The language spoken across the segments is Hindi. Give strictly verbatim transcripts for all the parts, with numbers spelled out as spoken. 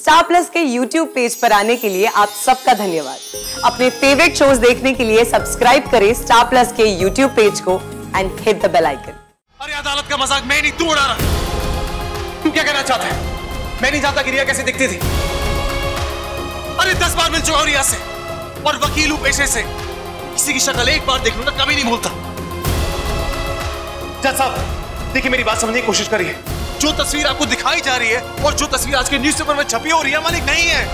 स्टार प्लस के यूट्यूब पेज पर आने के लिए आप सबका धन्यवाद। अपने फेवरेट शोज देखने के लिए सब्सक्राइब करें स्टार प्लस के यूट्यूब पेज को and hit the bell icon. अरे अदालत का मजाक मैं नहीं, तू उड़ा रहा। तू क्या कहना चाहता है? मैं नहीं जानता कि रिया कैसे दिखती थी। अरे दस बार मिल चुका हूं रिया से और वकील हूं पेशे से। किसी की शक्ल एक बार देख लूं ना कभी नहीं भूलता। जज साहब देखिए, मेरी बात समझने की कोशिश करिए। जो तस्वीर आपको दिखाई जा रही है और जो तस्वीर आज के न्यूज़पेपर में छपी हो रिया मलिक नहीं है।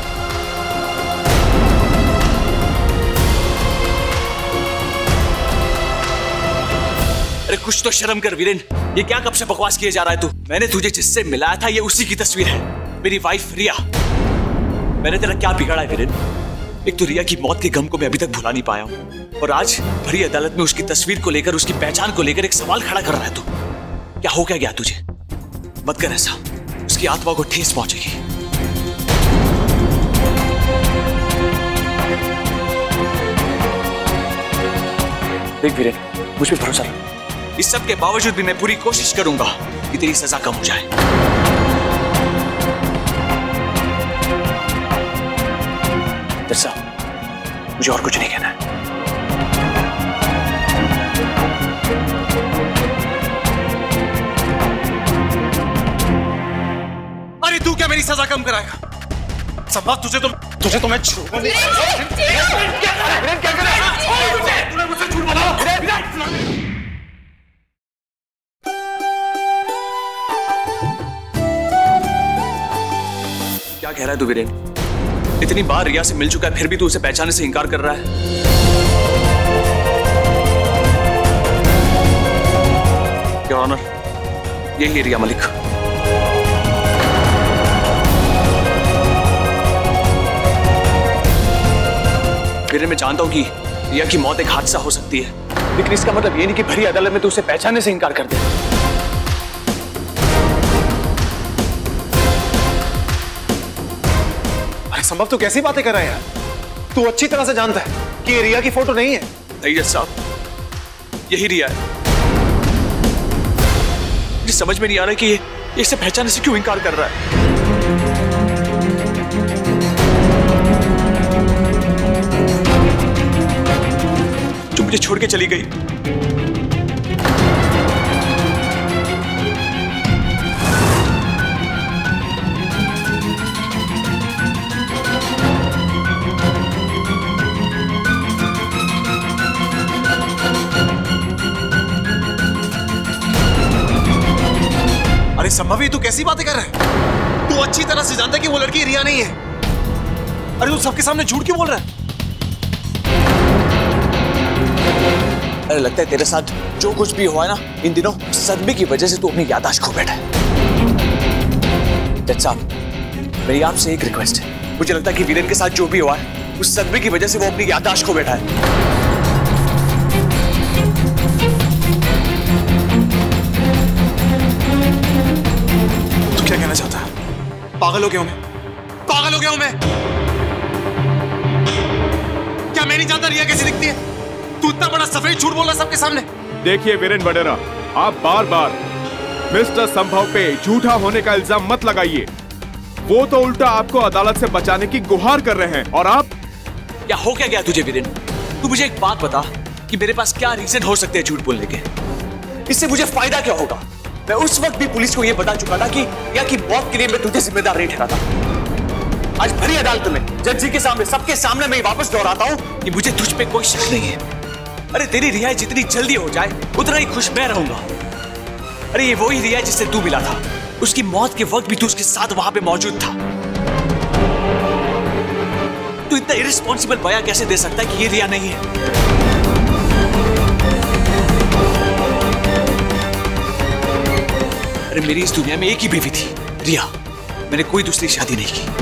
अरे कुछ तो शर्म कर वीरेन, ये क्या कब से बकवास किए जा रहा है तू? मैंने तुझे जिससे मिलाया था ये उसी की तस्वीर है, मेरी वाइफ रिया। मैंने तेरा क्या बिगाड़ा है वीरेन? एक तो रिया की मौत के गम को मैं अभी तक भुला नहीं पाया हूं और आज भरी अदालत में उसकी तस्वीर को लेकर, उसकी पहचान को लेकर एक सवाल खड़ा कर रहा है तू। क्या हो क्या गया तुझे? मत कर ऐसा, उसकी आत्मा को ठेस पहुंचेगी। देख वीरेन, मुझ पे भरोसा रख। इस सब के बावजूद भी मैं पूरी कोशिश करूंगा कि तेरी सजा कम हो जाए। दरअसल मुझे और कुछ नहीं कहना है। अरे तू क्या मेरी सजा कम कराएगा? संभव तुझे तो तुझे तो मैं छोड़ूंगा नहीं। क्या कर रहा है? तूने मुझसे झूठ बोला। क्या कह रहा है तू वीरेन? इतनी बार रिया से मिल चुका है फिर भी तू उसे पहचानने से इनकार कर रहा है। योर ऑनर, यही है रिया मलिक। फिर मैं जानता हूं कि रिया की मौत एक हादसा हो सकती है, लेकिन इसका मतलब ये नहीं कि भरी अदालत में तू उसे पहचानने से इनकार कर दे। अरे संभव तू कैसी बातें कर रहा है यार? तू अच्छी तरह से जानता है कि ये रिया की फोटो नहीं है। नहीं जज साहब, यही रिया है। मुझे समझ में नहीं आ रहा कि ये इसे पहचानने से क्यों इनकार कर रहा है। जो मुझे छोड़ के चली गई, अरे संभवी तू कैसी बातें कर रहा है? तू अच्छी तरह से जानता है कि वो लड़की रिया नहीं है। अरे तू सबके सामने झूठ क्यों बोल रहा है? अरे लगता है तेरे साथ जो कुछ भी हुआ है ना इन दिनों, सदमे की वजह से तू अपनी याददाश्त खो बैठा है। जज साहब मेरी आपसे एक रिक्वेस्ट है, मुझे लगता है कि वीरेन के साथ जो भी हुआ है उस सदमे की वजह से वो अपनी याददाश्त खो बैठा है। क्या कहना चाहता है? पागल हो गया हूं मैं, पागल हो गया हूं मैं। क्या मैं नहीं जानता रिया कैसी दिखती है? तू इतना बड़ा सफेद झूठ बोल रहा सबके सामने। देखिए वीरेन वडेरा, आप बार बार मिस्टर संभव पे झूठा होने का इल्जाम मत लगाइए। वो तो उल्टा आपको अदालत से बचाने की गुहार कर रहे हैं और आप। क्या हो क्या गया तुझे वीरेन? तू मुझे एक बात बता कि मेरे पास क्या रीजन हो सकते हैं झूठ बोलने के? इससे मुझे फायदा क्या होगा? मैं उस वक्त भी पुलिस को यह बता चुका था कि रिया की मौत के लिए मैं तुझे जिम्मेदार नहीं ठहराता। आज भरी अदालत में जज जी के सामने, सबके सामने मैं वापस दोहराता हूं कि मुझे तुझ पे कोई शक नहीं है। अरे तेरी रिहाई जितनी जल्दी हो जाए उतना ही खुश मैं रहूंगा। अरे ये वही रिया जिससे तू मिला था, उसकी मौत के वक्त भी तू उसके साथ वहां पे मौजूद था। तू इतना इररिस्पॉन्सिबल बयान कैसे दे सकता है कि ये रिया नहीं है? अरे मेरी इस दुनिया में एक ही बीवी थी, रिया। मैंने कोई दूसरी शादी नहीं की।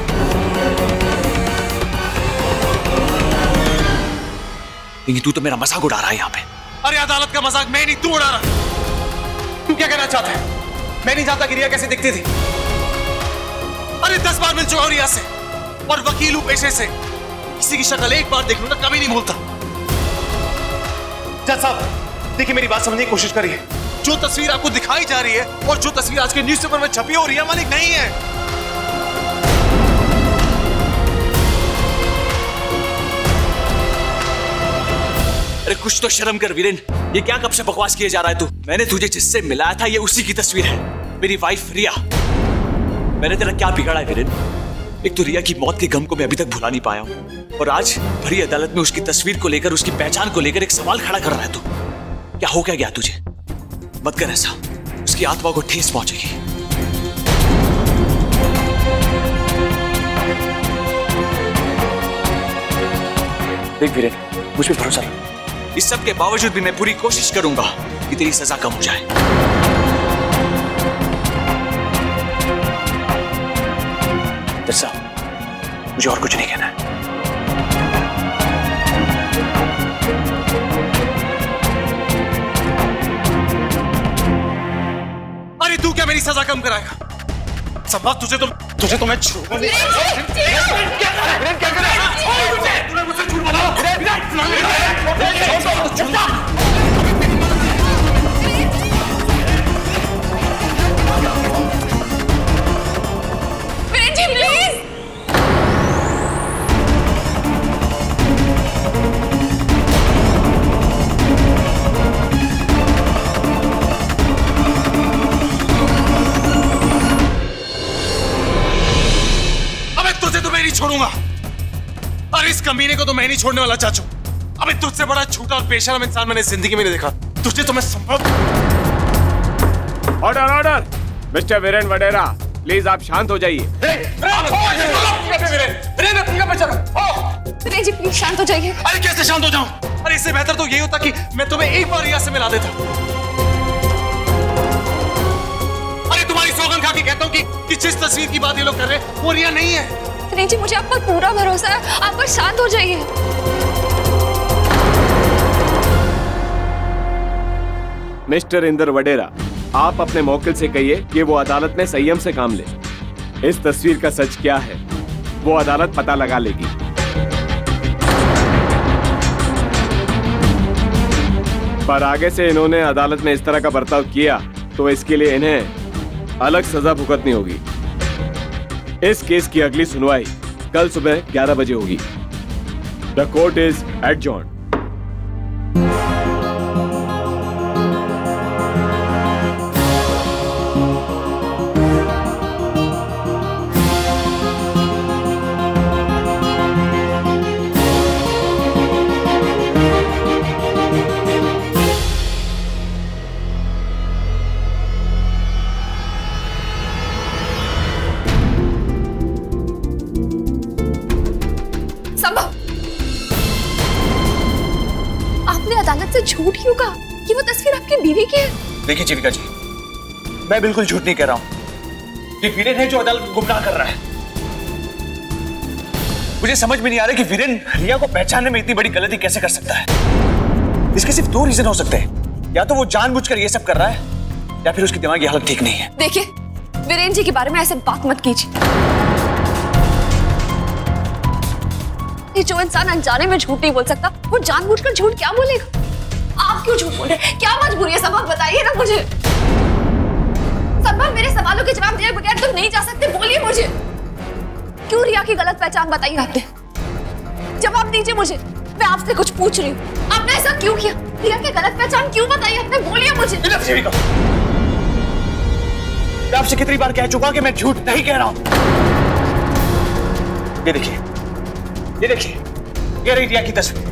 लेकिन तू तो मेरा मजाक उड़ा रहा है यहाँ पे। अरे अदालत का मजाक मैं नहीं, तू उड़ा रहा। तू क्या कहना चाहता है? मैं नहीं जानता कि रिया कैसे दिखती थी। अरे दस बार मिल चुका हूं रिया से और वकील हूं पेशे से। किसी की शक्ल एक बार देख लूं ना कभी नहीं भूलता। जज साहब देखिए, मेरी बात समझने की कोशिश करिए। जो तस्वीर आपको दिखाई जा रही है और जो तस्वीर आज के न्यूज़पेपर में छपी हो रिया मलिक नहीं है। कुछ तो शर्म कर वीरेन। ये क्या कब से बकवास किए जा रहा है तू? मैंने तुझे जिससे मिलाया था ये उसी की तस्वीर है, मेरी वाइफ रिया। मैंने तेरा क्या बिगाड़ा है वीरेन? एक तो रिया की मौत के गम को मैं अभी तक भुला नहीं पाया हूँ, और आज भरी अदालत में उसकी तस्वीर को लेकर, उसकी पहचान को लेकर एक सवाल खड़ा कर रहा है तू। क्या हो क्या गया तुझे? मत कर ऐसा, उसकी आत्मा को ठेस पहुंचेगी। देख वीरेन, मुझ पे भरोसा रख। इस सब के बावजूद भी मैं पूरी कोशिश करूंगा कि तेरी सजा कम हो जाए। दरअसल मुझे और कुछ नहीं कहना है। अरे तू क्या मेरी सजा कम कराएगा? संभव तुझे तो तुझे तो मैं छोड़ूंगा नहीं। क्या कर रहा है? तूने मुझसे झूठ बोला। वीरेन जी प्लीज। अबे तुझे तो मैं नहीं छोड़ूंगा। अरे इस कमीने को तो मैं नहीं छोड़ने वाला चाचू। अबे तुझसे बड़ा झूठा और बेशरम इंसान मैंने जिंदगी में नहीं देखा। तुझे तो मैं संभव। Order order mister Viren Vadera, please आप शांत हो जाइए। वीरेन जी प्लीज शांत हो जाइए। अरे कैसे शांत हो जाऊं? अरे इससे बेहतर तो यही होता कि मैं तुम्हें एक बार रिया से मिला देता। अरे तुम्हारी सौगंध खा के कहता हूँ कि, कि जिस तस्वीर की बात ये लोग कर रहे हैं वो रिया नहीं है। वीरेन जी मुझे आप पर पूरा भरोसा है, आप बस शांत हो जाइए। मिस्टर इंदर वडेरा, आप अपने मौकिल से कहिए कि वो अदालत में संयम से काम ले। इस तस्वीर का सच क्या है वो अदालत पता लगा लेगी। पर आगे से इन्होंने अदालत में इस तरह का बर्ताव किया तो इसके लिए इन्हें अलग सजा भुगतनी होगी। इस केस की अगली सुनवाई कल सुबह ग्यारह बजे होगी। The court is adjourned. झूठ क्यों कहा कि वो तस्वीर आपकी बीवी की है? देखिए जीविका जी, मैं बिल्कुल झूठ नहीं कह रहा हूं। ये वीरेन है जो अदालत को गुमराह कर रहा है। मुझे समझ में नहीं आ रहा कि वीरेन रिया को पहचानने में इतनी बड़ी गलती कैसे कर सकता है। इसके सिर्फ दो रीजन हो सकते हैं, या तो वो जानबूझकर ये सब कर रहा है या फिर उसकी दिमागी हालत ठीक नहीं है। देखिए वीरेन जी के बारे में ऐसे बात मत कीजिए। ये जो इंसान अनजाने में झूठ नहीं बोल सकता वो जानबूझकर झूठ क्या बोलेगा? आप क्यों झूठ बोल रहे हैं? क्या मजबूरी है? सबक बताइए ना मुझे। सबक मेरे सवालों के जवाब दिए बगैर तुम नहीं जा सकते, बोलिए मुझे। क्यों रिया की गलत पहचान बताई आपने? जवाब दीजिए मुझे, मैं आपसे कुछ पूछ रही हूँ। आपने ऐसा क्यों किया? रिया की गलत पहचान क्यों बताई आपने? बोलिए मुझे। मैं आपसे कितनी बार कह चुका कि मैं झूठ नहीं कह रहा हूँ। ये देखिए, ये देखिए, ये रही रिया की तस्वीर।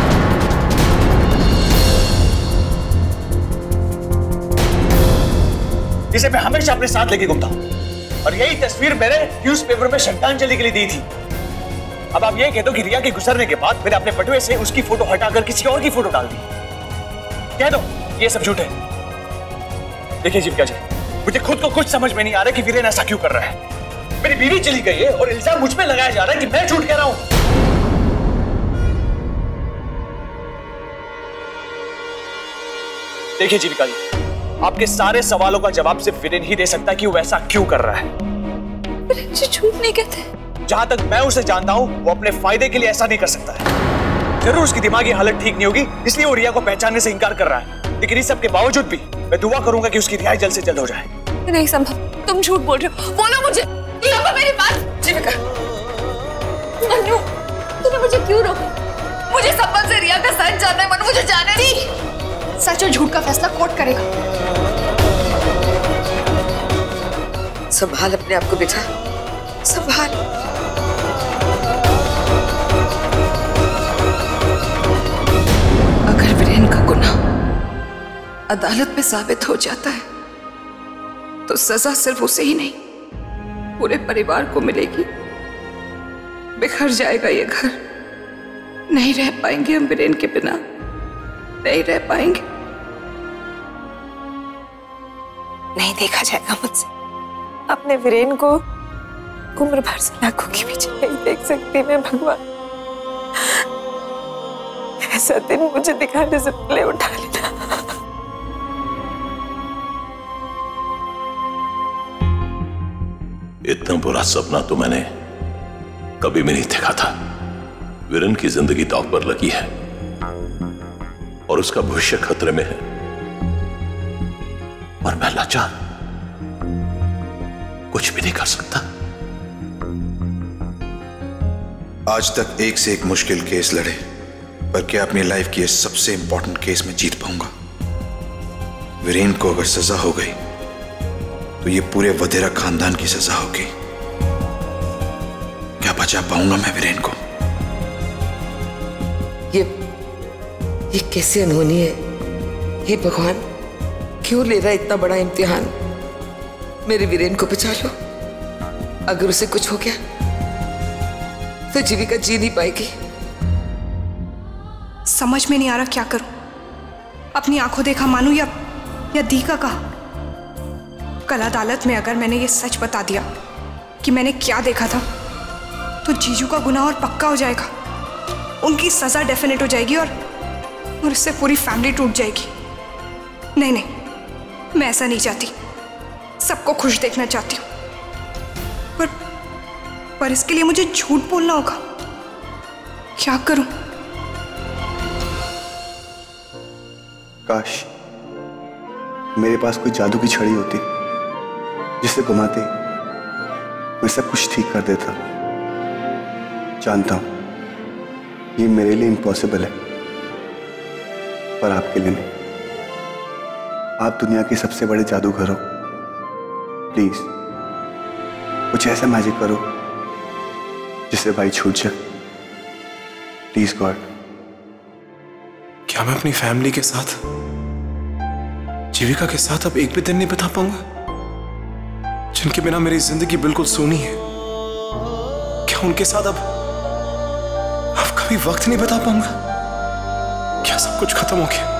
जिसे मैं हमेशा अपने साथ लेके घूमता हूं, और यही तस्वीर मैंने न्यूज़पेपर में श्रद्धांजलि के लिए दी थी। अब आप ये कह दो कि रिया के गुजरने के बाद मैंने अपने बटुए से उसकी फोटो हटाकर किसी और की फोटो डाल दी। कह दो ये सब झूठ है। देखिए जीविका जी, मुझे खुद को कुछ समझ में नहीं आ रहा कि वीरेन ऐसा क्यों कर रहा है। मेरी बीवी चली गई है और इल्जाम मुझ पे लगाया जा रहा है कि मैं झूठ कह रहा हूं। देखिए जीविका जी, आपके सारे सवालों का जवाब सिर्फ वीरेन ही दे सकता है कि वो ऐसा क्यों कर रहा है। वीरेन जी झूठ नहीं कहते। जहां तक मैं उसे जानता हूं, वो अपने फायदे के लिए ऐसा नहीं कर सकता है। जरूर उसकी दिमागी हालत ठीक नहीं होगी, इसलिए वो रिया को पहचानने से इनकार कर रहा है। लेकिन इस सब के बावजूद भी मैं दुआ करूंगा कि उसकी रिहाई जल्द से जल्द हो जाए। नहीं संभव, तुम झूठ बोल रहे हो। बोलो मुझे, संभव मेरी बात। जीविका, तूने मुझे क्यों रोका? मुझे संभव से रिया का सच जानना है मनु, मुझे जाने दी। सच और झूठ का फैसला कोर्ट करेगा। संभाल अपने आप को बेटा, संभाल। अगर वीरेन का गुनाह अदालत में साबित हो जाता है तो सजा सिर्फ उसे ही नहीं पूरे परिवार को मिलेगी। बिखर जाएगा ये घर, नहीं रह पाएंगे हम वीरेन के बिना, नहीं रह पाएंगे। नहीं देखा जाएगा मुझसे। अपने वीरेन को उम्र भर से आंखों के पीछे नहीं देख सकती मैं भगवान। ऐसा दिन मुझे दिखाने से पहले उठा लेना। इतना बुरा सपना तो मैंने कभी भी नहीं देखा था। वीरेन की जिंदगी दांव पर लगी है और उसका भविष्य खतरे में है और मैं लाचार कुछ भी नहीं कर सकता। आज तक एक से एक मुश्किल केस लड़े, पर क्या अपनी लाइफ की इस सबसे इंपॉर्टेंट केस में जीत पाऊंगा? वीरेन को अगर सजा हो गई तो ये पूरे वधेरा खानदान की सजा होगी। क्या बचा पाऊंगा मैं वीरेन को? ये ये कैसी अनहोनी है? हे भगवान, क्यों ले रहा है इतना बड़ा इम्तिहान? मेरे वीरेन को बचा लो। अगर उसे कुछ हो गया तो जीविका जी नहीं पाएगी। समझ में नहीं आ रहा क्या करूं। अपनी आंखों देखा मानूं या या दी का कहा। कल अदालत में अगर मैंने ये सच बता दिया कि मैंने क्या देखा था तो जीजू का गुनाह और पक्का हो जाएगा। उनकी सजा डेफिनेट हो जाएगी और और इससे पूरी फैमिली टूट जाएगी। नहीं नहीं, मैं ऐसा नहीं चाहती। सबको खुश देखना चाहती हूँ, पर पर इसके लिए मुझे झूठ बोलना होगा। क्या करूं? काश मेरे पास कोई जादू की छड़ी होती जिसे घुमाते मैं सब कुछ ठीक कर देता। जानता हूं ये मेरे लिए इम्पॉसिबल है, पर आपके लिए नहीं। आप दुनिया के सबसे बड़े जादूगर हो। प्लीज कुछ ऐसा मैजिक करो जिससे भाई छूट जाए। Please God. क्या मैं अपनी फैमिली के साथ, जीविका के साथ अब एक भी दिन नहीं बिता पाऊंगा, जिनके बिना मेरी जिंदगी बिल्कुल सूनी है? क्या उनके साथ अब अब कभी वक्त नहीं बिता पाऊंगा? क्या सब कुछ खत्म हो गया?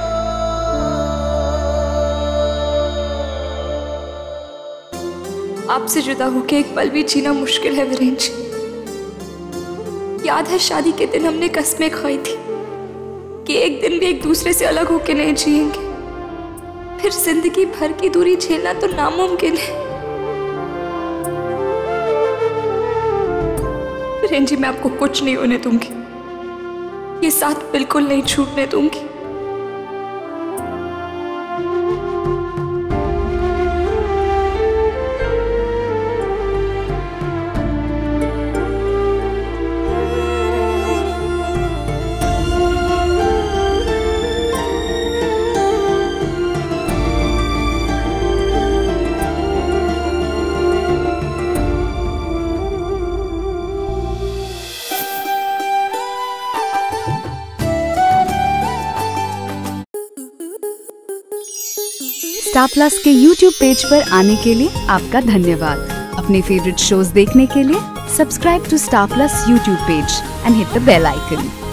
आपसे जुदा होकर एक पल भी जीना मुश्किल है वीरेन जी। याद है शादी के दिन हमने कस्में खाई थी कि एक दिन भी एक दूसरे से अलग होकर नहीं जिएंगे। फिर जिंदगी भर की दूरी झेलना तो नामुमकिन है। वीरेन जी, मैं आपको कुछ नहीं होने दूंगी। ये साथ बिल्कुल नहीं छूटने दूंगी। स्टार प्लस के यूट्यूब पेज पर आने के लिए आपका धन्यवाद। अपने फेवरेट शोज देखने के लिए subscribe to Star Plus YouTube page and hit the bell icon.